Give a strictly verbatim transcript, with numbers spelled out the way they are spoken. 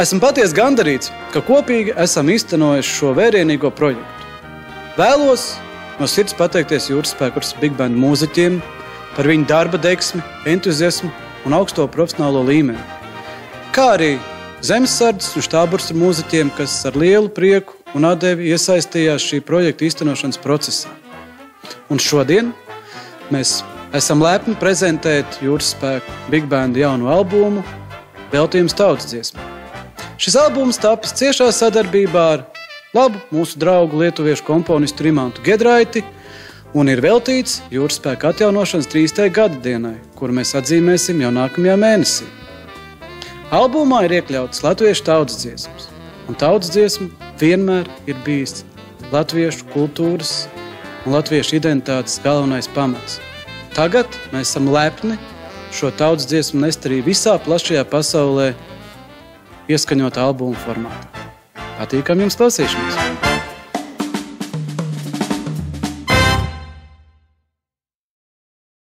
Esmu patiesi gandarīts, ka kopīgi esam īstenojuši šo vērienīgo projektu. Vēlos no sirds pateikties Jūraspēka Big Band mūziķiem par viņu darba deksmi, entuziasmu un augsto profesionālo līmeni, kā arī zemesardzes un štābursta mūziķiem, kas ar lielu prieku un atdevi iesaistījās šī projekta īstenošanas procesā. Un šodien mēs esam lepni prezentēt Jūraspēka Big Band jaunu albumu Veltījums tautas dziesmai. Šis albums tapis ciešā sadarbībā ar labu mūsu draugu lietuviešu komponistu Rimantu Gedraiti un ir veltīts Jūraspēka atjaunošanas trīstajai gada dienai, kuru mēs atzīmēsim jau nākamajā mēnesī. Albumā ir iekļautas latviešu tautas dziesmas, un tautas dziesma vienmēr ir bijis latviešu kultūras un latviešu identitātes galvenais pamats. Tagad mēs esam lepni šo tautas dziesmu nest arī visā plašajā pasaulē, ieskaņot albumu formātā. Patīkam jums klausīšanos!